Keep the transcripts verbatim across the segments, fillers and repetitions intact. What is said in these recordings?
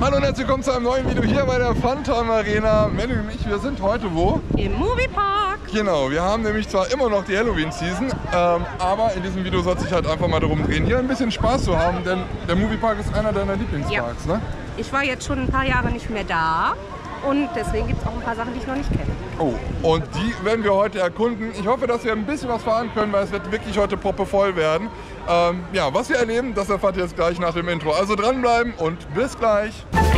Hallo und herzlich willkommen zu einem neuen Video hier bei der Funtime Arena. Manny und ich, wir sind heute wo? Im Moviepark. Genau, wir haben nämlich zwar immer noch die Halloween-Season, ähm, aber in diesem Video soll es sich halt einfach mal darum drehen, hier ein bisschen Spaß zu haben, denn der Moviepark ist einer deiner Lieblingsparks, ja. Ne? Ich war jetzt schon ein paar Jahre nicht mehr da und deswegen gibt es auch ein paar Sachen, die ich noch nicht kenne. Oh, und die werden wir heute erkunden. Ich hoffe, dass wir ein bisschen was fahren können, weil es wird wirklich heute proppevoll werden. Ähm, ja, was wir erleben, das erfahrt ihr jetzt gleich nach dem Intro. Also dranbleiben und bis gleich.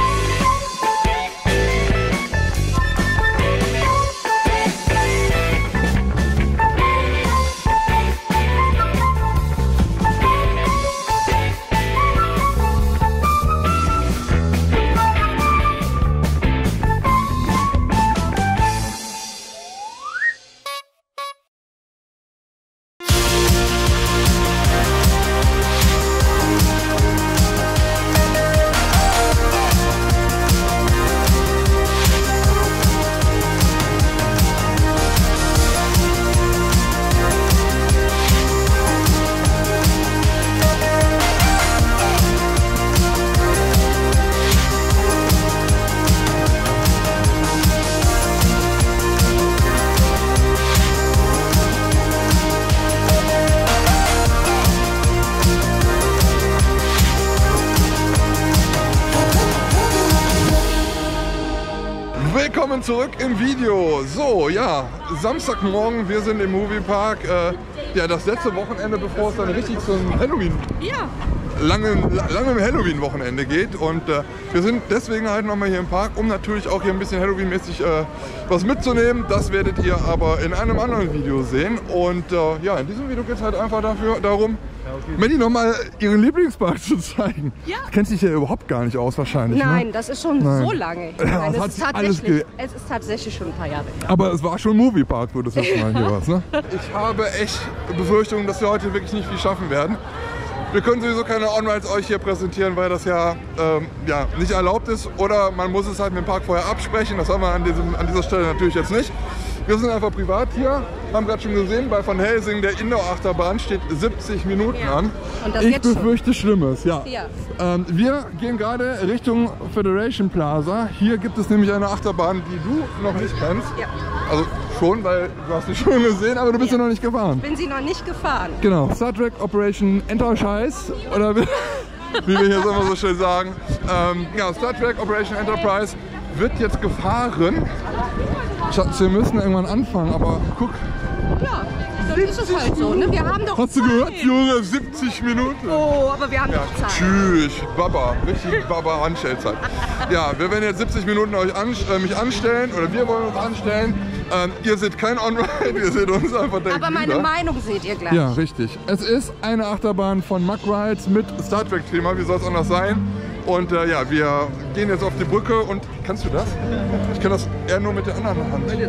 Willkommen zurück im Video. So, ja, Samstagmorgen, wir sind im Moviepark. Äh, ja, das letzte Wochenende, bevor es dann richtig zum Halloween, ja. langem, langem Halloween-Wochenende geht. Und äh, wir sind deswegen halt nochmal hier im Park, um natürlich auch hier ein bisschen Halloween-mäßig äh, was mitzunehmen. Das werdet ihr aber in einem anderen Video sehen. Und äh, ja, in diesem Video geht es halt einfach dafür, darum, Manny nochmal ihren Lieblingspark zu zeigen. Ja. Du kennst dich ja überhaupt gar nicht aus wahrscheinlich. Nein, ne? das ist schon Nein. so lange. Ja, Nein, das es, ist hat alles tatsächlich, es ist tatsächlich schon ein paar Jahre her. Aber es war schon Moviepark, wo du das letzte Mal hier warst, ne? Ich habe echt Befürchtungen, dass wir heute wirklich nicht viel schaffen werden. Wir können sowieso keine On-Rides euch hier präsentieren, weil das ja, ähm, ja nicht erlaubt ist. Oder man muss es halt mit dem Park vorher absprechen. Das haben wir an, diesem, an dieser Stelle natürlich jetzt nicht. Wir sind einfach privat hier, haben gerade schon gesehen, bei Van Helsing, der Indoor-Achterbahn, steht siebzig Minuten ja. an. Und das ich jetzt befürchte schon. Schlimmes, ja. ja. Ähm, wir gehen gerade Richtung Federation Plaza. Hier gibt es nämlich eine Achterbahn, die du noch nicht kennst. Ja. Also schon, weil du hast sie schon gesehen, aber du bist ja, ja noch nicht gefahren. Ich bin sie noch nicht gefahren. Genau, Star Trek Operation Enterprise, oder wie, wie wir hier immer so schön sagen. Ähm, ja, Star Trek Operation Enterprise wird jetzt gefahren. Schatz, wir müssen irgendwann anfangen, aber guck. Ja, dann ist es halt so, ne? Wir haben doch Hast du Zeit. gehört, Junge? siebzig Minuten. Oh, aber wir haben ja, doch Zeit. Tschüss, Baba, richtig Baba Anstellzeit. Ja, wir werden jetzt siebzig Minuten euch an, äh, mich anstellen, oder wir wollen uns anstellen. Ähm, ihr seht kein On-Ride, ihr seht uns einfach der Aber meine Glieder. Meinung seht ihr gleich. Ja, richtig. Es ist eine Achterbahn von Mack Rides mit Star Trek Thema, wie soll es anders sein? Und äh, ja, wir gehen jetzt auf die Brücke und kannst du das? Ich kann das eher nur mit der anderen Hand. So?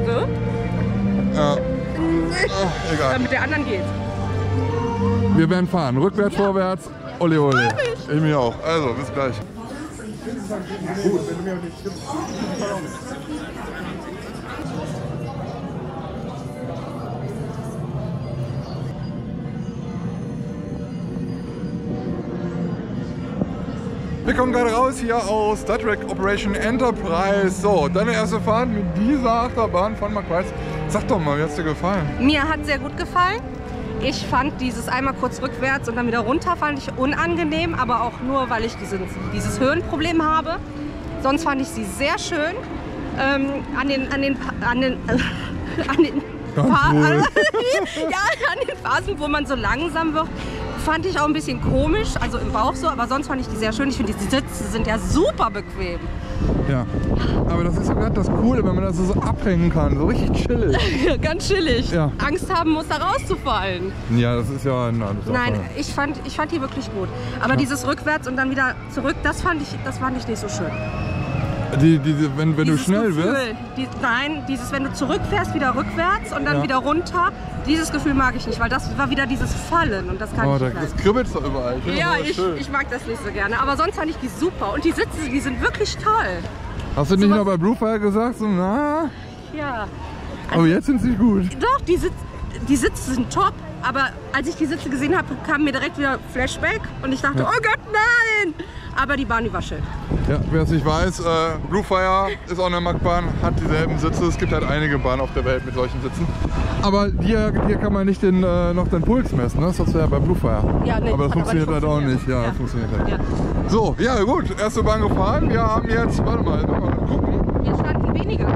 Ja. Ach, egal. Ja, mit der anderen geht's. Wir werden fahren. Rückwärts, ja. Vorwärts. Ole, ole. Ich mich auch. Also, bis gleich. Gut, wenn du mir nicht gibst. Wir kommen gerade raus hier aus Star Trek Operation Enterprise. So, deine erste Fahrt mit dieser Achterbahn von Mack Rides. Sag doch mal, wie hat es dir gefallen? Mir hat sehr gut gefallen. Ich fand dieses einmal kurz rückwärts und dann wieder runter fand ich unangenehm, aber auch nur, weil ich diesen, dieses Höhenproblem habe. Sonst fand ich sie sehr schön. Ähm, an den, an den, an den, äh, an den, Fa ja, an den Phasen, wo man so langsam wird, fand ich auch ein bisschen komisch, also im Bauch so, aber sonst fand ich die sehr schön. Ich finde, die Sitze sind ja super bequem. Ja, aber das ist ja gerade das Coole, wenn man das so abhängen kann, so richtig chillig. Ganz chillig. Ja. Angst haben muss, da rauszufallen. Ja, das ist ja... Na, das ist Nein, ich fand, ich fand die wirklich gut. Aber ja. dieses rückwärts und dann wieder zurück, das fand ich, das fand ich nicht so schön. Die, diese, wenn wenn du schnell Gefühl, wirst? Die, nein, dieses, wenn du zurückfährst, wieder rückwärts und dann ja. wieder runter, dieses Gefühl mag ich nicht, weil das war wieder dieses Fallen und das kann oh, ich da, nicht. Das kribbelt doch überall. Ich ja, ich, ich mag das nicht so gerne, aber sonst fand ich die super und die Sitze, die sind wirklich toll. Hast du nicht so noch bei Bluefire gesagt, so na? Ja. Also, aber jetzt sind sie gut. Doch, die, Sitz, die Sitze sind top, aber als ich die Sitze gesehen habe, kam mir direkt wieder Flashback und ich dachte, Ja. oh Gott, nein! Aber die Bahn, die war schön. Ja, wer es nicht weiß, äh, Bluefire ist auch eine M A C-Bahn, hat dieselben Sitze. Es gibt halt einige Bahnen auf der Welt mit solchen Sitzen. Aber hier, hier kann man nicht den, äh, noch den Puls messen, ne? Das hast du ja bei Bluefire. Ja, nee, aber das hat funktioniert aber nicht halt auch nicht. funktioniert. Ja, Ja. das funktioniert halt. Ja. So, ja gut, erste Bahn gefahren. Wir haben jetzt, warte mal, mal gucken. Wir standen weniger.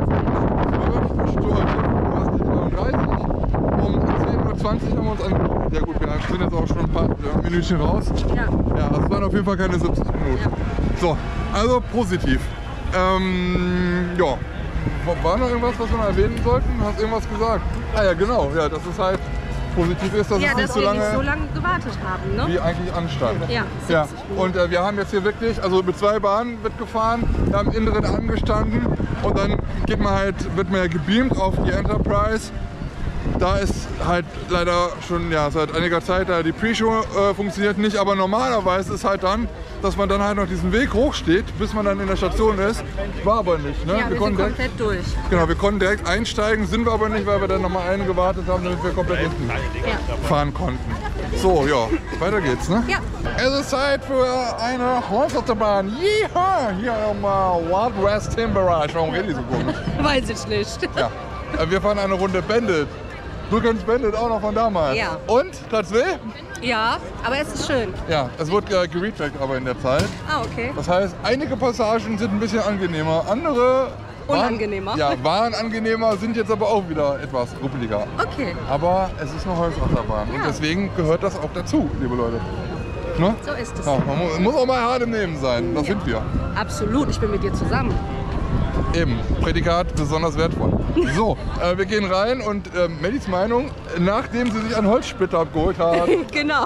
Um zehn Uhr zwanzig haben wir uns angeguckt. Ja gut, wir sind jetzt auch schon ein paar Minütchen raus. Ja. Ja, also es waren auf jeden Fall keine siebzig Minuten. Ja. So, also positiv. Ähm, ja. War noch irgendwas, was wir noch erwähnen sollten? Hast du irgendwas gesagt? Ah ja, genau. Ja, dass es halt positiv ist, dass Ja, es nicht dass so wir lange, nicht so lange gewartet haben, ne? wie eigentlich anstand. Ja, Ja, siebzig Minuten. und äh, wir haben jetzt hier wirklich, also mit zwei Bahnen wird gefahren, wir haben innen drin angestanden und dann geht man halt, wird man ja gebeamt auf die Enterprise. Da ist halt leider schon ja, seit einiger Zeit da die Pre-Show äh, funktioniert nicht, aber normalerweise ist halt dann, dass man dann halt noch diesen Weg hochsteht, bis man dann in der Station ist. War aber nicht, ne? Ja, wir, wir sind direkt, komplett durch. genau, wir konnten direkt einsteigen, sind wir aber nicht, weil wir dann nochmal einen gewartet haben, damit wir komplett hinten Ja. fahren konnten. So, ja, weiter geht's, ne? Ja. Es ist Zeit für eine Holzachterbahn. Yeehaw! Hier im uh, Wild West Timberage. Warum rede ich so komisch? Weiß ich nicht. Ja. Äh, Wir fahren eine Runde Bandit. Du kennst Bandit auch noch von damals. Ja. Und? Tat's weh? Ja, aber es ist schön. Ja, es wird äh, geretrackt aber in der Zeit. Ah, okay. Das heißt, einige Passagen sind ein bisschen angenehmer, andere waren, Unangenehmer. Ja, waren angenehmer, sind jetzt aber auch wieder etwas ruppeliger. Okay, Aber es ist eine Holzachterbahn und Ja. deswegen gehört das auch dazu, liebe Leute. Ne? so ist es. Ja, man mu- muss auch mal hart im Nehmen sein, das Ja. sind wir. Absolut, ich bin mit dir zusammen. Eben, Prädikat besonders wertvoll. So, äh, wir gehen rein und äh, Mellys Meinung, nachdem sie sich einen Holzsplitter abgeholt hat. Genau.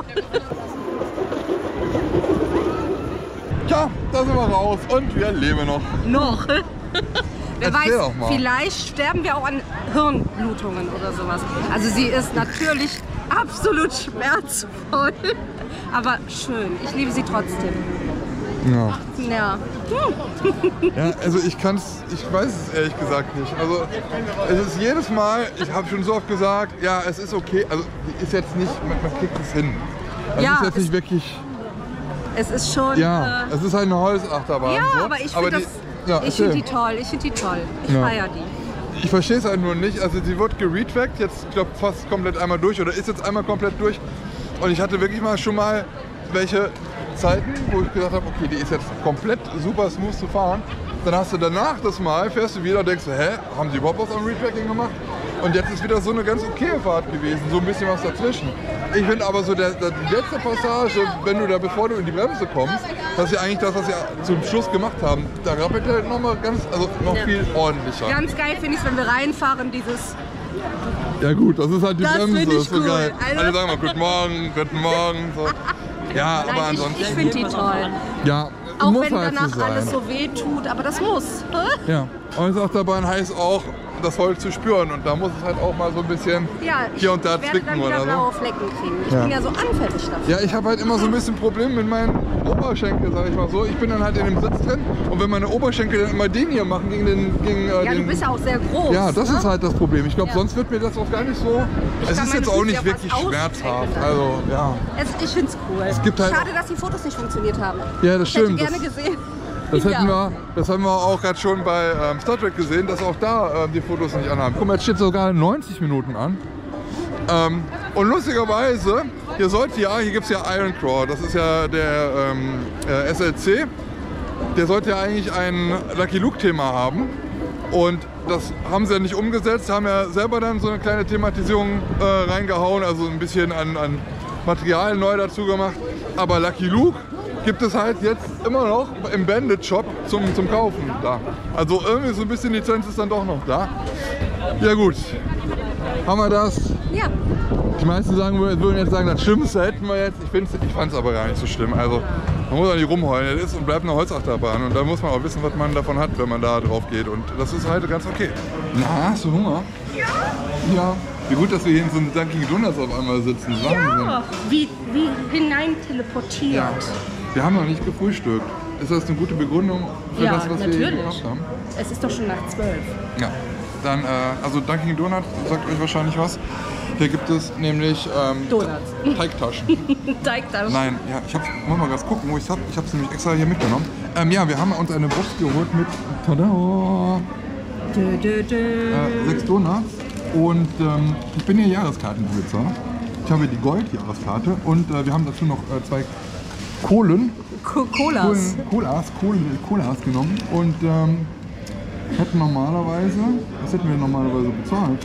Tja, da sind wir raus und wir leben noch. Noch. Wer Erzähl weiß, doch mal. vielleicht sterben wir auch an Hirnblutungen oder sowas. Also sie ist natürlich absolut schmerzvoll, aber schön. Ich liebe sie trotzdem. Ja. Ja. Ja, also ich kann's, ich weiß es ehrlich gesagt nicht. Also es ist jedes Mal, ich habe schon so oft gesagt, ja, es ist okay, also die ist jetzt nicht, man, man kriegt es hin. Es Ja, ist jetzt es- nicht wirklich, Es ist schon. ja, Äh, es ist halt eine Holzachterbahn. ja, so. aber ich finde die- das. ja, ich erzähl. finde die toll. Ich finde die toll. Ich Ja. feiere die. Ich verstehe es halt nur nicht. Also sie wird geretrackt, jetzt ich glaube fast komplett einmal durch oder ist jetzt einmal komplett durch. Und ich hatte wirklich mal schon mal welche Zeiten, wo ich gesagt habe, okay, die ist jetzt komplett super smooth zu fahren. Dann hast du danach das Mal, fährst du wieder und denkst, hä, haben die überhaupt was am Retracking gemacht? Und jetzt ist wieder so eine ganz okaye Fahrt gewesen, so ein bisschen was dazwischen. Ich finde aber so der, der, die letzte Passage, wenn du da, bevor du in die Bremse kommst, das ist ja eigentlich das, was sie zum Schluss gemacht haben. Da rappelt er noch mal ganz, also noch Ja. viel ordentlicher. Ganz geil finde ich es, wenn wir reinfahren, dieses. Ja gut, das ist halt die Das Bremse, find ich ist so cool. geil. Also- Alle sagen mal Guten Morgen, Guten Morgen. So. Ja, Nein, aber ich, ansonsten. ich finde die toll. Ja, Auch muss wenn halt danach so sein. alles so weh tut, aber das muss. Ja, Holzachterbahn heißt auch, das Holz zu spüren und da muss es halt auch mal so ein bisschen Ja, ich hier und da werde zwicken dann wieder oder so. blaue Flecken kriegen. Ich Ja. bin ja so anfällig dafür. Ja, ich habe halt immer so ein bisschen Problem mit meinen Oberschenkel, sag ich mal so. Ich bin dann halt in dem Sitz drin und wenn meine Oberschenkel dann immer den hier machen gegen den... Gegen, äh, Ja, den, du bist ja auch sehr groß. Ja, das ne? ist halt das Problem. Ich glaube, Ja. sonst wird mir das auch gar nicht so... Ich es kann ist meine jetzt auch Füße nicht ja wirklich fast schmerzhaft. ausstrecken. Also, ja. Es, ich find's cool. Es gibt halt Schade, dass die Fotos nicht funktioniert haben. Ja, das Ich hätte stimmt. gerne Das- gesehen. Das, hätten Ja. wir, das haben wir auch gerade schon bei ähm, Star Trek gesehen, dass auch da ähm, die Fotos nicht anhaben. Guck mal, jetzt steht sogar neunzig Minuten an. Ähm, und lustigerweise, hier sollte ja, hier gibt es ja Ironclaw, das ist ja der ähm, äh, S L C. Der sollte ja eigentlich ein Lucky Luke-Thema haben. Und das haben sie ja nicht umgesetzt, haben ja selber dann so eine kleine Thematisierung äh, reingehauen, also ein bisschen an, an Material neu dazu gemacht. Aber Lucky Luke gibt es halt jetzt immer noch im Bandit-Shop zum, zum Kaufen da. Also irgendwie so ein bisschen Lizenz ist dann doch noch da. Ja gut, haben wir das. Ja, Die meisten sagen, würden jetzt sagen, das Schlimmste hätten wir jetzt. Ich, find's- ich fand es aber gar nicht so schlimm. Also man muss auch nicht rumheulen. Das ist und bleibt eine Holzachterbahn. Und da muss man auch wissen, was man davon hat, wenn man da drauf geht. Und das ist halt ganz okay. Na, hast du Hunger? Ja. Ja. Wie gut, dass wir hier in so einem Dunkin' Donuts auf einmal sitzen. Wahnsinn. ja. Wie, wie hinein teleportiert. Ja. Wir haben noch nicht gefrühstückt. Ist das eine gute Begründung für Ja, das, was wir hier natürlich. gemacht haben? Es ist doch schon nach zwölf. Ja. dann, äh, also Dunkin' Donut sagt euch wahrscheinlich was. Hier gibt es nämlich ähm, Donuts. Teigtaschen. Teigtaschen. Nein, ja, ich hab's, muss mal ganz gucken, wo ich es hab. Ich hab's nämlich extra hier mitgenommen. Ähm, ja, wir haben uns eine Box geholt mit, tada, Dö, dö, dö. äh, sechs Donuts. Und ähm, ich bin hier Jahreskartenbesitzer. Ich habe die Gold-Jahreskarte und äh, wir haben dazu noch äh, zwei Kohlen. Co Colas. Kohlen, Colas, Kohlen, Colas genommen und ähm, hätten normalerweise, was hätten wir normalerweise bezahlt?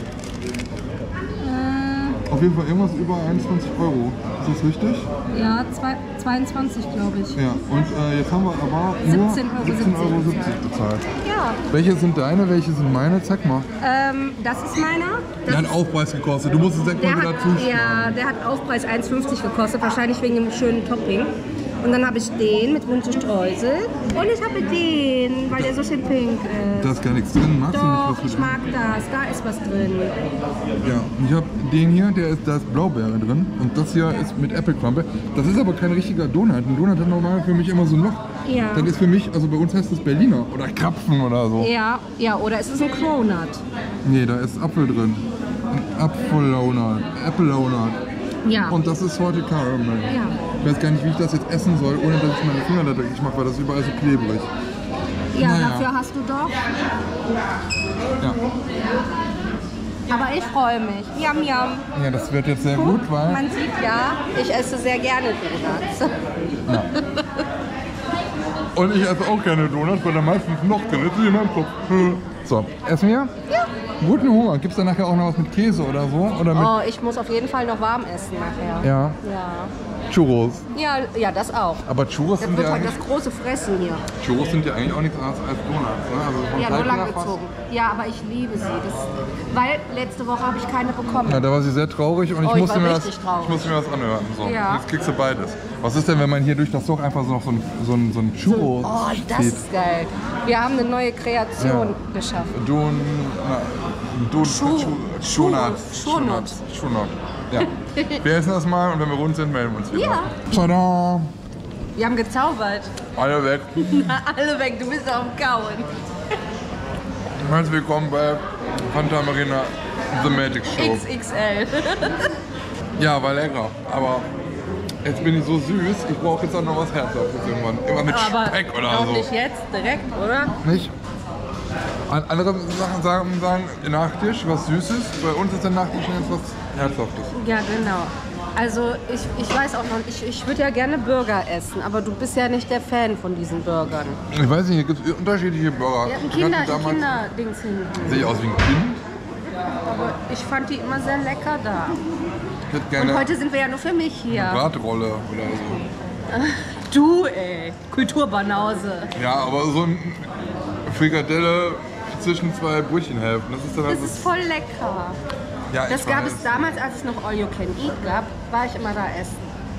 Äh, Auf jeden Fall irgendwas über einundzwanzig Euro. Ist das richtig? ja, zwei, zweiundzwanzig glaube ich. Ja, und äh, jetzt haben wir aber nur siebzehn Euro siebzehn Euro siebzig siebzig bezahlt. Ja. Welche sind deine, welche sind meine? Zeig mal. Ähm, das ist meiner. Das Der hat ist, Aufpreis gekostet, du musst es sechs der Euro hat, dazu sparen. ja, der hat Aufpreis eins fünfzig gekostet, wahrscheinlich wegen dem schönen Topping. Und dann habe ich den mit bunte Streusel. Und ich habe den, weil der so schön pink ist. Da ist gar nichts drin, magst Doch, du nicht was ich mit? mag das. Da ist was drin. Ja, und ich habe den hier, der ist, da ist Blaubeere drin und das hier ist mit Apple Crumble. Das ist aber kein richtiger Donut. Ein Donut hat normal für mich immer so ein Loch. Ja. Das ist für mich, also bei uns heißt das Berliner oder Krapfen oder so. Ja, ja, oder ist es ein Cronut? Nee, da ist Apfel drin. Ein Apfel-Donut, Apple-Donut. Ja. Und das ist heute Caramel. Ja. Ich weiß gar nicht, wie ich das jetzt essen soll, ohne dass ich meine Finger da dreckig mache, weil das ist überall so klebrig. Ja, Naja. dafür hast du doch. Ja. Aber ich freue mich. Yum, yum. Ja, das wird jetzt sehr gut, weil... Man sieht ja, ich esse sehr gerne Donuts. Ja. Und ich esse auch gerne Donuts, weil da meistens noch drin ist, wie in meinem Kopf. So, essen wir? Ja. Guten Hunger. Gibt es da nachher auch noch was mit Käse oder so? Oder mit Oh, ich muss auf jeden Fall noch warm essen nachher. ja, Ja, Churros. ja, ja das auch. Aber Churros Das sind, wird ja halt eigentlich, das große Fressen hier. Churros sind ja eigentlich auch nichts anderes als Donuts. Ne? Also vom Ja, nur Teig her lang fast. gezogen. Ja, aber ich liebe sie. Das, weil letzte Woche habe ich keine bekommen. Ja, da war sie sehr traurig und ich, Oh, ich musste, war mir das, richtig traurig. ich musste mir das anhören. So. Ja. Jetzt kriegst du beides. Was ist denn, wenn man hier durch das Loch einfach so noch so ein, so ein, so ein Churro Oh, das zieht? ist geil. Wir haben eine neue Kreation geschaffen. Don, na, Don, Schuh- Schonat. Schuh- Schonat. Schonat. Ja. Wir essen das mal und wenn wir rund sind, melden wir uns wieder. Ja. Tada! Wir haben gezaubert. Alle weg. Alle weg, du bist auf dem Kauen. Herzlich willkommen bei Fanta Marina The Magic Show. X X L. Ja, war lecker. Aber jetzt bin ich so süß, ich brauche jetzt auch noch was Herzhaftes irgendwann. Immer mit Aber Speck oder auch so. nicht jetzt, direkt, oder? Nicht? An- Andere Sachen sagen, sagen Nachtisch, was Süßes. Bei uns ist der Nachtisch jetzt was Herzhaftes. Ja, genau. Also ich, ich weiß auch noch, ich, ich würde ja gerne Burger essen, aber du bist ja nicht der Fan von diesen Burgern. Ich weiß nicht, hier gibt es unterschiedliche Burger. Wir hatten Ich Kinder, hatte damals- Kinderdings hinten. Sehe ich aus wie ein Kind? Aber ich fand die immer sehr lecker da. Ich hätte Und gerne heute sind wir ja nur für mich hier. Bratrolle oder Du, ey. Kulturbanause. so. Ja, aber so ein Frikadelle zwischen zwei Brötchenhälften, das ist dann halt Das ist voll lecker. ja, ich Das gab weiß. es damals, als es noch All You Can Eat gab, war ich immer da essen.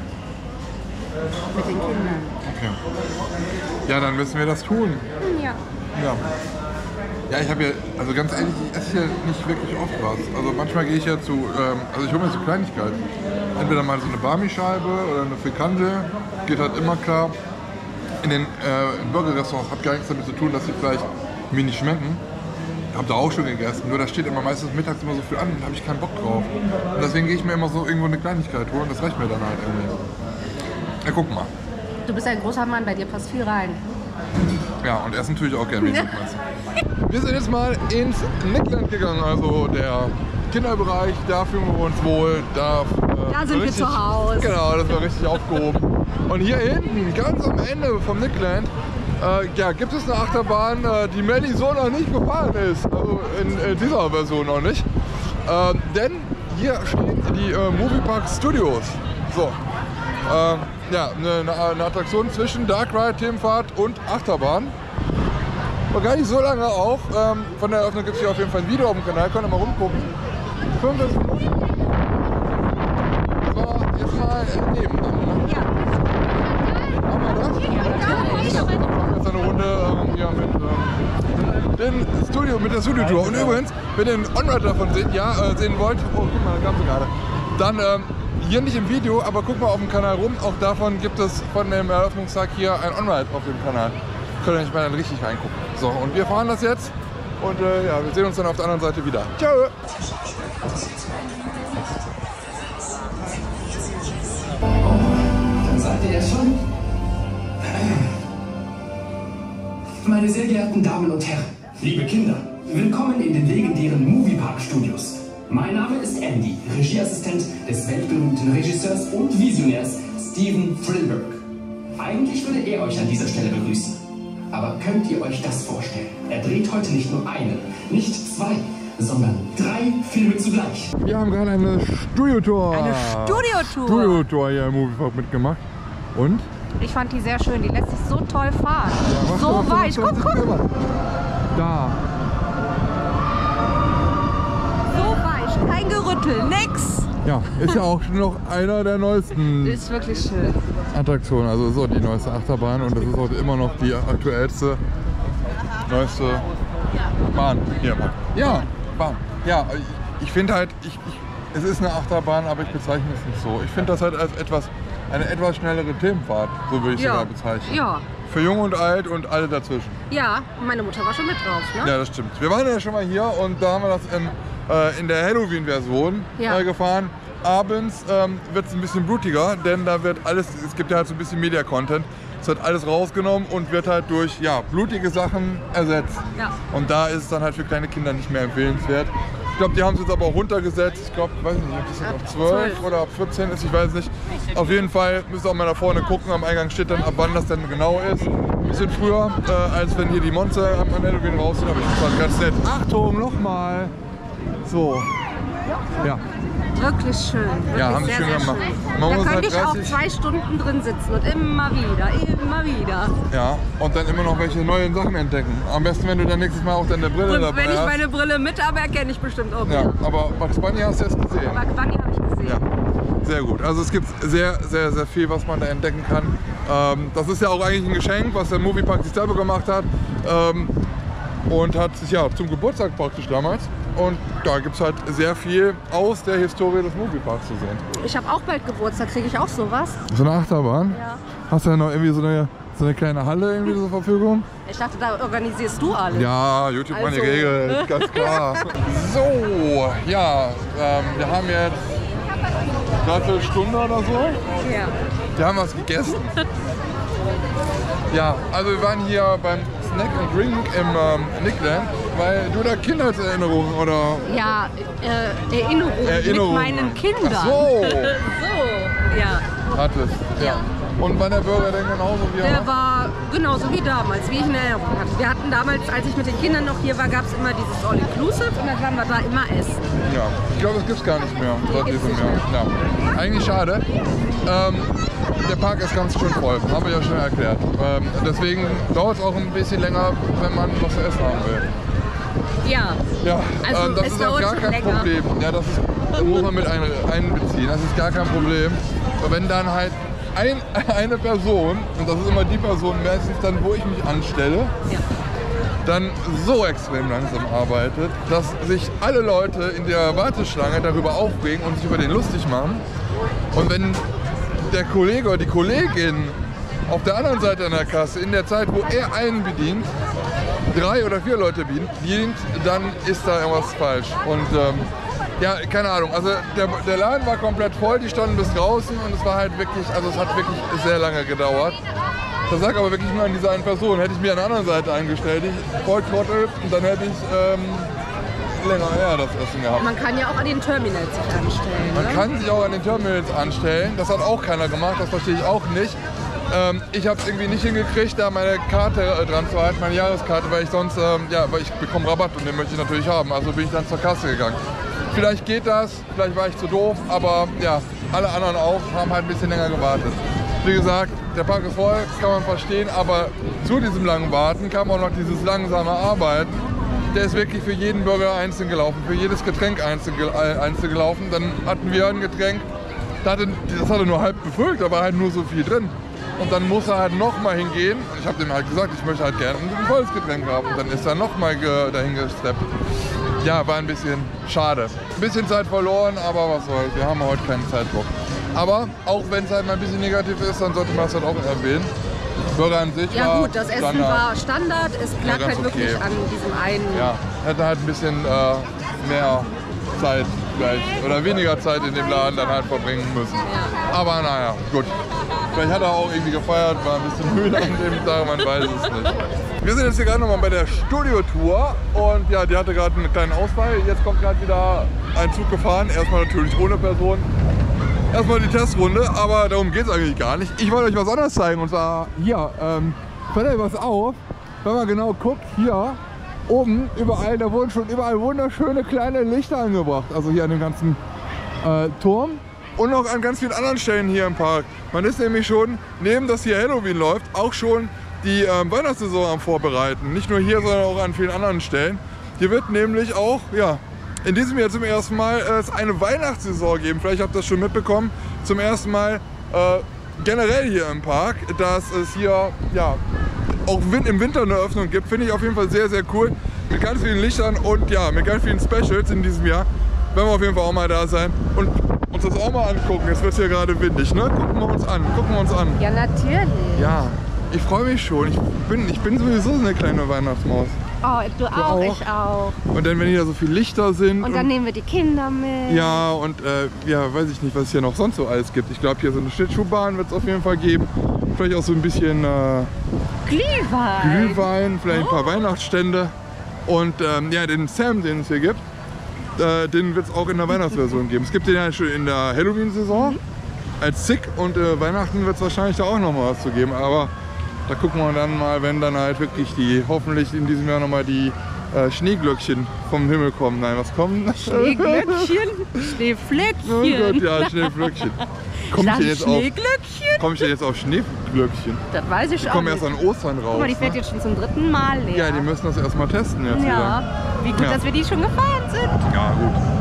Mit den Kindern. Okay. Ja, dann müssen wir das tun. Ja. Ja. Ja, ich habe ja, also ganz ehrlich, ich esse hier nicht wirklich oft was. Also manchmal gehe ich ja zu, ähm, also ich hole mir so Kleinigkeiten. Entweder mal so eine Barmi-Scheibe oder eine Frikandel, geht halt immer klar. In den äh, Burger-Restaurants hat gar nichts damit zu tun, dass sie vielleicht mir nicht schmecken. Ich habe da auch schon gegessen, nur da steht immer meistens mittags immer so viel an, da habe ich keinen Bock drauf. Und deswegen gehe ich mir immer so irgendwo eine Kleinigkeit holen, das reicht mir dann halt irgendwie. Ja, guck mal. Du bist ein großer Mann, bei dir passt viel rein. Ja, und essen tue ich auch gerne, wie du meinst. Wir sind jetzt mal ins Nickland gegangen, also der Kinderbereich, da fühlen wir uns wohl. Da, äh, Da sind wir richtig, zu Hause. Genau, das war richtig aufgehoben. Und hier hinten, ganz am Ende vom Nickland, äh, ja, gibt es eine Achterbahn, äh, die Melli so noch nicht gefahren ist. Also in, in dieser Version noch nicht. Äh, denn hier stehen die äh, Moviepark Studios. So. Äh, ja, eine, eine Attraktion zwischen Dark Ride, Themenfahrt und Achterbahn. War gar nicht so lange auf. Ähm, von der Eröffnung gibt es hier auf jeden Fall ein Video auf dem Kanal, könnt ihr mal rumgucken. fünfundvierzig Minuten. Das war jetzt mal nebenan. Ne? Ja. Haben wir das? Ja, wir machen jetzt eine Runde ähm, ja, mit ähm, dem Studio, mit der Studiotour. Und übrigens, wenn ihr einen On-Ride davon seht, ja, äh, sehen wollt, oh guck mal, da kam sie gerade. Dann ähm, hier nicht im Video, aber guck mal auf dem Kanal rum. Auch davon gibt es von dem Eröffnungstag hier ein On-Ride auf dem Kanal. Könnt ihr nicht mal dann richtig reingucken. So, und wir fahren das jetzt Und äh, ja, wir sehen uns dann auf der anderen Seite wieder. Ciao! Dann seid ihr jetzt schon? Meine sehr geehrten Damen und Herren, liebe Kinder, willkommen in den legendären Moviepark Studios. Mein Name ist Andy, Regieassistent des weltberühmten Regisseurs und Visionärs Steven Spielberg. Eigentlich würde er euch an dieser Stelle begrüßen. Aber könnt ihr euch das vorstellen? Er dreht heute nicht nur einen, nicht zwei, sondern drei Filme zugleich. Wir haben gerade eine Studiotour. Eine Studiotour. Studiotour hier im Moviepark mitgemacht. Und? Ich fand die sehr schön. Die lässt sich so toll fahren. Ja, so doch, weich. doch, Guck, doch, guck. doch. Da. So weich. Kein Gerüttel. Nix. Ja, ist ja auch schon noch einer der neuesten Ist wirklich schön. Attraktionen. Also ist auch die neueste Achterbahn und das ist auch immer noch die aktuellste, neueste Bahn hier. Ja, Bahn. Ja, ich, ich finde halt, ich, ich, es ist eine Achterbahn, aber ich bezeichne es nicht so. Ich finde das halt als etwas, eine etwas schnellere Themenfahrt, so würde ich es Ja. sogar bezeichnen. Ja. Für jung und alt und alle dazwischen. Ja, und meine Mutter war schon mit drauf, ne? Ja, das stimmt. Wir waren ja schon mal hier und da haben wir das im, äh, in der Halloween-Version Ja. äh, gefahren. Abends ähm, wird es ein bisschen blutiger, denn da wird alles, es gibt ja halt so ein bisschen Media-Content. Es wird alles rausgenommen und wird halt durch ja, blutige Sachen ersetzt. Ja. Und da ist es dann halt für kleine Kinder nicht mehr empfehlenswert. Ich glaube, die haben es jetzt aber auch runtergesetzt. Ich glaube, weiß nicht, ob das Ab ab zwölf zwölf. oder ab vierzehn ist, ich weiß nicht. Auf jeden Fall müsst ihr auch mal da vorne gucken. Am Eingang steht dann, ab wann das denn genau ist. Ein bisschen früher, äh, als wenn hier die Monster am Halloween raus sind. Aber ich fand ganz nett. Achtung, nochmal. So. Ja. Wirklich schön. Wirklich Ja, haben sie sehr, schön sehr gemacht. schön. Man Da muss könnte halt ich auch dreißig zwei Stunden drin sitzen und immer wieder, immer wieder. Ja, und dann immer noch welche neuen Sachen entdecken. Am besten, wenn du dann nächstes Mal auch deine Brille Und dabei wenn ich hast. meine Brille mit habe, erkenne ich bestimmt auch Ja, wieder. aber Bugs Bunny hast du jetzt gesehen. Bug Bunny habe ich gesehen. Ja, sehr gut. Also es gibt sehr, sehr, sehr viel, was man da entdecken kann. Ähm, das ist ja auch eigentlich ein Geschenk, was der Moviepark sich selber gemacht hat. Ähm, und hat sich ja zum Geburtstag praktisch damals. Und da gibt es halt sehr viel aus der Historie des Movieparks zu sehen. Ich habe auch bald Geburtstag, kriege ich auch sowas? So eine Achterbahn? Ja. Hast du ja noch irgendwie so eine, so eine kleine Halle irgendwie zur Verfügung? Ich dachte, da organisierst du alles. Ja, YouTube Also. meine Regel, ganz klar. So, ja, ähm, wir haben jetzt eine Dreiviertelstunde oder so. Ja. Wir haben was gegessen. Ja, also wir waren hier beim Snack and Drink im ähm, Nickland, weil du da Kindheitserinnerungen oder Ja, äh, Erinnerungen Erinnerungen. mit meinen Kindern. Ach so. So, ja. hattest. Ja. Und war der Bürger denn genauso wie er Der war genauso wie damals, wie ich in Erinnerung hatte. Wir hatten damals, als ich mit den Kindern noch hier war, gab es immer dieses All-Inclusive und dann waren wir da immer essen. Ja, ich glaube, es gibt es gar nicht mehr seit Gibt's diesem nicht Jahr. Ja. Eigentlich schade. Ähm, der Park ist ganz schön voll, habe ich ja schon erklärt. Ähm, deswegen dauert es auch ein bisschen länger, wenn man was zu essen haben will. Ja. Ja, Also, ähm, das es ist auch dauert gar schon kein länger. Problem. Ja, das, ist, das muss man mit ein, einbeziehen. Das ist gar kein Problem. Aber wenn dann halt ein, eine Person, und das ist immer die Person meistens dann, wo ich mich anstelle, Ja. dann so extrem langsam arbeitet, dass sich alle Leute in der Warteschlange darüber aufregen und sich über den lustig machen. Und wenn der Kollege oder die Kollegin auf der anderen Seite an der Kasse in der Zeit, wo er einen bedient, drei oder vier Leute bedient, dann ist da irgendwas falsch. Und ähm, ja, keine Ahnung, also der, der Laden war komplett voll, die standen bis draußen und es war halt wirklich, also es hat wirklich sehr lange gedauert. Das lag aber wirklich nur an dieser einen Person. Hätte ich mir an der anderen Seite eingestellt, ich voll Trottel, und dann hätte ich ähm, länger her das Essen gehabt. Man kann ja auch an den Terminals sich anstellen. Man Ne? kann sich auch an den Terminals anstellen, das hat auch keiner gemacht, das verstehe ich auch nicht. Ähm, ich habe es irgendwie nicht hingekriegt, da meine Karte äh, dran zu halten, meine Jahreskarte, weil ich sonst, ähm, ja, weil ich bekomme Rabatt und den möchte ich natürlich haben, also bin ich dann zur Kasse gegangen. Vielleicht geht das, vielleicht war ich zu doof, aber ja, alle anderen auch, haben halt ein bisschen länger gewartet. Wie gesagt, der Park ist voll, das kann man verstehen, aber zu diesem langen Warten kam auch noch dieses langsame Arbeiten. Der ist wirklich für jeden Bürger einzeln gelaufen, für jedes Getränk einzeln, äh, einzeln gelaufen. Dann hatten wir ein Getränk, das hatte, das hatte nur halb befüllt, da war halt nur so viel drin. Und dann muss er halt nochmal hingehen. Ich habe dem halt gesagt, ich möchte halt gerne ein volles Getränk haben. Und dann ist er nochmal dahin gesteppt. Ja, war ein bisschen schade. Ein bisschen Zeit verloren, aber was soll's. Wir haben heute keinen Zeitdruck. Aber auch wenn es halt mal ein bisschen negativ ist, dann sollte man es halt auch erwähnen. Burger an sich Ja war gut, das Essen Standard. war Standard, es lag ganz halt wirklich okay. an diesem einen. Ja, hätte halt ein bisschen äh, mehr Zeit vielleicht oder weniger Zeit in dem Laden dann halt verbringen müssen. Ja. Aber naja, gut. Vielleicht hat er auch irgendwie gefeiert, war ein bisschen müde an dem Tag, man weiß es nicht. Wir sind jetzt hier gerade nochmal bei der Studiotour und ja, die hatte gerade einen kleinen Ausfall. Jetzt kommt gerade wieder ein Zug gefahren, erstmal natürlich ohne Person. Erstmal die Testrunde, aber darum geht es eigentlich gar nicht. Ich wollte euch was anderes zeigen und zwar hier, ähm, fällt euch was auf, wenn man genau guckt, hier oben überall, da wurden schon überall wunderschöne kleine Lichter angebracht. Also hier an dem ganzen äh, Turm und auch an ganz vielen anderen Stellen hier im Park. Man ist nämlich schon, neben dass hier Halloween läuft, auch schon die ähm, Weihnachtssaison am Vorbereiten. Nicht nur hier, sondern auch an vielen anderen Stellen. Hier wird nämlich auch, ja, in diesem Jahr zum ersten Mal äh, es eine Weihnachtssaison geben. Vielleicht habt ihr das schon mitbekommen. Zum ersten Mal äh, generell hier im Park, dass es hier ja, auch im Winter eine Öffnung gibt. Finde ich auf jeden Fall sehr, sehr cool. Mit ganz vielen Lichtern und ja, mit ganz vielen Specials in diesem Jahr. Werden wir auf jeden Fall auch mal da sein und uns das auch mal angucken. Jetzt wird es hier gerade windig, ne? Gucken wir uns an, gucken wir uns an. Ja, natürlich. Ja, ich freue mich schon. Ich bin, ich bin sowieso so eine kleine Weihnachtsmaus. Oh, du, auch, auch? ich auch. Und dann, wenn hier so viele Lichter sind. Und dann nehmen wir die Kinder mit. Ja, und äh, ja, weiß ich nicht, was es hier noch sonst so alles gibt. Ich glaube, hier so eine Schlittschuhbahn wird es auf jeden Fall geben. Vielleicht auch so ein bisschen äh, Glühwein. Glühwein, vielleicht ein paar Oh. Weihnachtsstände. Und ähm, ja, den Sam, den es hier gibt, äh, den wird es auch in der Weihnachtsversion geben. Es gibt den ja schon in der Halloween-Saison als Sick und äh, Weihnachten wird es wahrscheinlich da auch noch mal was zu geben. Aber da gucken wir dann mal, wenn dann halt wirklich die, hoffentlich in diesem Jahr noch mal die äh, Schneeglöckchen vom Himmel kommen. Nein, was kommen? Schneeglöckchen, Schneeflöckchen. Oh Gott, ja, Schneeflöckchen. Komm ich, denn jetzt auf, Schneeglöckchen? komm ich denn jetzt auf Schneeglöckchen? Das weiß ich Die auch kommen nicht. erst an Ostern raus. Guck mal, die fährt ne? jetzt schon zum dritten Mal leer. Ja, die müssen das erstmal testen jetzt wieder. Ja, wie gut, Ja. dass wir die schon gefahren sind. Ja,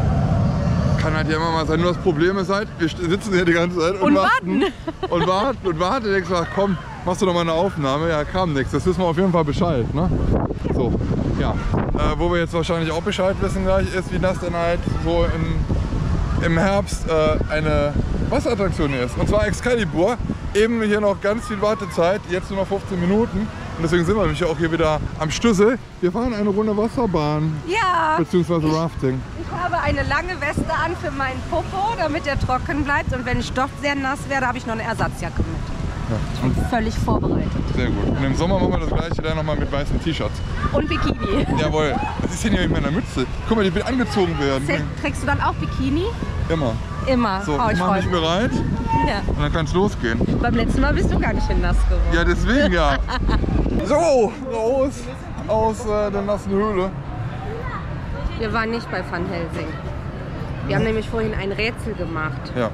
gut. Kann halt ja immer mal sein. Nur das Problem ist halt, wir sitzen hier die ganze Zeit und, Und warten. Und warten und warten. Und denkst, ach, komm, machst du noch mal eine Aufnahme? Ja, kam nichts. Das wissen wir auf jeden Fall Bescheid. Ne? So, ja. Äh, wo wir jetzt wahrscheinlich auch Bescheid wissen gleich, ist, wie das dann halt so im, im Herbst äh, eine Wasserattraktion ist. Und zwar Excalibur. Eben hier noch ganz viel Wartezeit, jetzt nur noch fünfzehn Minuten. Und deswegen sind wir nämlich auch hier wieder am Schlüssel. Wir fahren eine Runde Wasserbahn, Ja, beziehungsweise Rafting. ich habe eine lange Weste an für meinen Popo, damit er trocken bleibt. Und wenn ich doch sehr nass werde, habe ich noch eine Ersatzjacke mit. Ja. Ich bin völlig vorbereitet. Sehr gut. Und im Sommer machen wir das gleiche dann nochmal mit weißen T-Shirts. Und Bikini. Jawohl. Was ist denn hier mit meiner Mütze? Guck mal, die will angezogen werden. Trägst du dann auch Bikini? Immer. Immer. So, oh, ich ich mache freue mich mich. bereit Ja. und dann kann es losgehen. Beim letzten Mal bist du gar nicht in nass geworden. Ja, deswegen ja. So, raus aus äh, der nassen Höhle. Wir waren nicht bei Van Helsing. Wir haben nämlich vorhin ein Rätsel gemacht. Ja.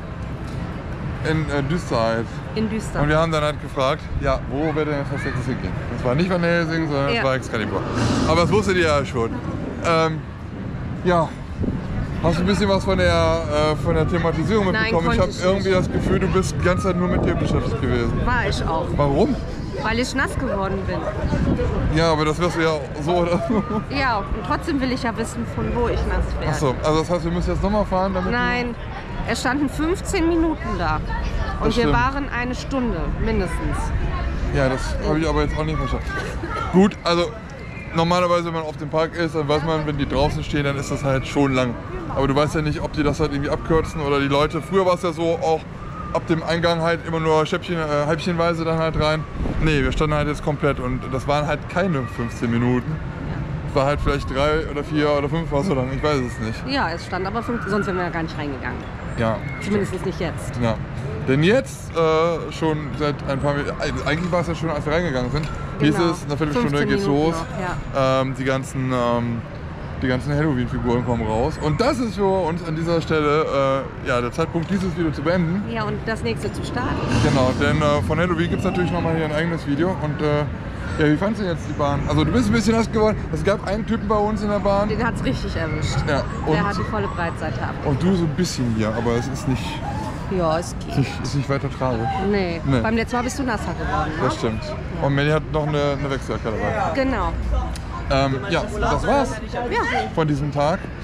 In äh, Düsterheit. In Düster. Und wir haben dann halt gefragt, ja, wo wird denn jetzt das nächste hingehen? Das war nicht Van Helsing, sondern Ja. das war Excalibur. Aber das wusstet ihr ja schon. Ähm, ja. Hast du ein bisschen was von der, äh, von der Thematisierung Nein, mitbekommen? Ich konnte habe ich irgendwie nicht. das Gefühl, du bist die ganze Zeit nur mit dir beschäftigt gewesen. War ich auch. Warum? Weil ich nass geworden bin. Ja, aber das wirst du ja so oder so. Ja, und trotzdem will ich ja wissen, von wo ich nass werde. Achso, also das heißt, wir müssen jetzt nochmal fahren, damit Nein, es standen fünfzehn Minuten da. Und Das wir stimmt. waren eine Stunde, mindestens. du... Ja, das habe ich aber jetzt auch nicht verstanden. Gut, also normalerweise, wenn man auf dem Park ist, dann weiß man, wenn die draußen stehen, dann ist das halt schon lang. Aber du weißt ja nicht, ob die das halt irgendwie abkürzen oder die Leute. Früher war es ja so, auch ab dem Eingang halt immer nur Schäppchen, äh, halbchenweise dann halt rein. Nee, wir standen halt jetzt komplett und das waren halt keine fünfzehn Minuten. Es war halt vielleicht drei oder vier oder fünf war so lang, ich weiß es nicht. Ja, es stand aber fünf, sonst wären wir ja gar nicht reingegangen. Ja, Zumindest nicht jetzt. ja. Denn jetzt äh, schon seit ein paar Minuten, eigentlich war es ja schon, als wir reingegangen sind, hieß Genau. es, in einer Viertelstunde fünfzehn geht's Minuten los. noch, ja. Ähm, die ganzen, ähm, die ganzen Halloween-Figuren kommen raus. Und das ist für uns an dieser Stelle äh, ja, der Zeitpunkt, dieses Video zu beenden. Ja, und das nächste zu starten. Genau, denn äh, von Halloween gibt es natürlich nochmal hier ein eigenes Video. Und äh, ja, wie fandst du jetzt die Bahn? Also du bist ein bisschen nass geworden. Es gab einen Typen bei uns in der Bahn. Den hat's richtig erwischt. Ja, und, Der hat die volle Breitseite ab. und du so ein bisschen hier, aber es ist nicht, Ja, es geht. nicht, ist nicht weiter tragisch. Nee. Nee. Beim letzten Mal bist du nasser geworden, ne? Das stimmt. Und Melly hat noch eine, eine Wechseljacke dabei. Genau. Ähm, ja, das war's Ja. von diesem Tag.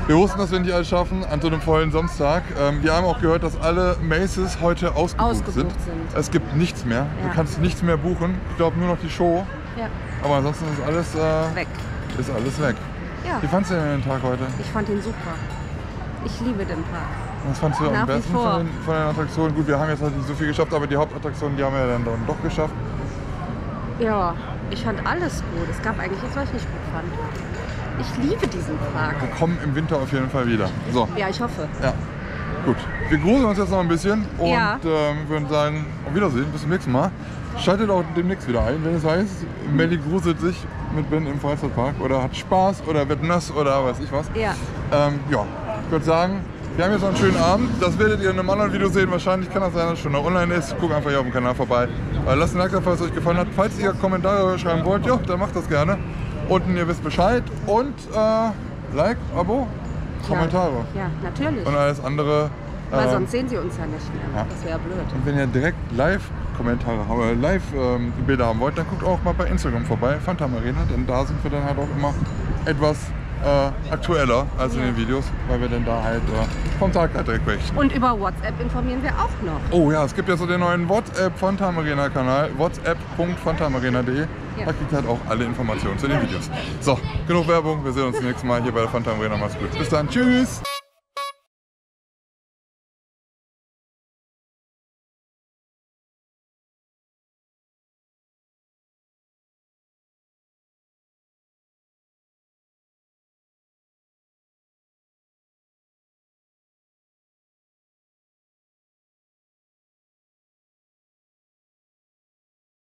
Wir wussten, dass wir nicht alles schaffen an so einem vollen Samstag. Ähm, wir haben auch gehört, dass alle Macy's heute ausgebucht, Ausgebucht sind. sind. Es gibt nichts mehr. Ja. Du kannst nichts mehr buchen. Ich glaube nur noch die Show. Ja. Aber ansonsten ist alles äh, Weg. Ist alles weg. Ja. Wie fandst du denn den Tag heute? Ich fand ihn super. Ich liebe den Park. Was fandst du Nach am wie besten vor. von den, von den Attraktionen? Gut, wir haben jetzt halt nicht so viel geschafft, aber die Hauptattraktionen, die haben wir ja dann doch geschafft. Ja, ich fand alles gut. Es gab eigentlich nichts, was ich nicht gut fand. Ich liebe diesen Park. Wir kommen im Winter auf jeden Fall wieder. So, Ja, ich hoffe. ja. Gut, wir gruseln uns jetzt noch ein bisschen und Ja. ähm, würden sagen, auf Wiedersehen, bis zum nächsten Mal. Schaltet auch demnächst wieder ein, wenn es heißt, Melli gruselt sich mit Ben im Freizeitpark oder hat Spaß oder wird nass oder weiß ich was. Ja. Ähm, ja, ich würde sagen, wir haben jetzt noch einen schönen Abend. Das werdet ihr in einem anderen Video sehen. Wahrscheinlich kann das sein, dass es schon noch online ist. Guckt einfach hier auf dem Kanal vorbei. Äh, lasst ein Like da, falls es euch gefallen hat. Falls ihr Kommentare schreiben wollt, ja, dann macht das gerne. Unten, ihr wisst Bescheid. Und äh, Like, Abo, Kommentare. Ja, natürlich. Und alles andere. Weil äh, sonst sehen sie uns ja nicht mehr. ja. Das wäre blöd. Und wenn ihr direkt Live-Kommentare haben, oder Live-Bilder haben wollt, dann guckt auch mal bei Instagram vorbei, Phantom Arena, denn da sind wir dann halt auch immer etwas äh, aktueller als in Ja. den Videos, weil wir dann da halt äh, vom Tag halt direkt berichten. Und über WhatsApp informieren wir auch noch. Oh ja, es gibt ja so den neuen WhatsApp Phantom Arena Kanal, whatsapp punkt phantomarena punkt de. Ja. Da kriegt ihr halt auch alle Informationen zu den Videos. So, genug Werbung, wir sehen uns das nächste Mal hier bei der Phantom Arena. Macht's gut. Bis dann, tschüss!